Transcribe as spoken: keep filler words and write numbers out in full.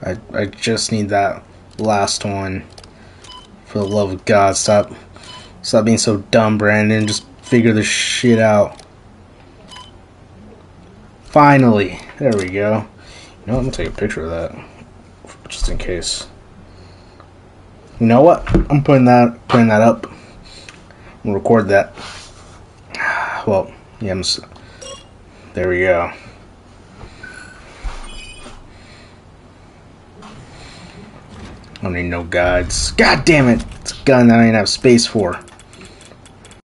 I, I just need that last one. For the love of God, stop. Stop being so dumb, Brandon. Just figure this shit out. Finally. There we go. You know what? I'm gonna take a picture of that. Just in case. You know what? I'm putting that putting that up. I'm gonna record that. Well, yeah, I'm, there we go. I don't need no guides. God damn it! It's a gun that I don't even have space for.